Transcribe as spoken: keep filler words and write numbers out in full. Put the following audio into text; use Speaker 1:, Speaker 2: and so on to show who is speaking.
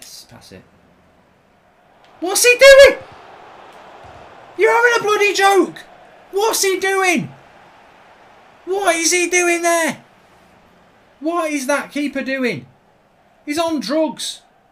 Speaker 1: Yes, pass it. What's he doing? You're having a bloody joke. What's he doing? What is he doing there? What is that keeper doing? He's on drugs.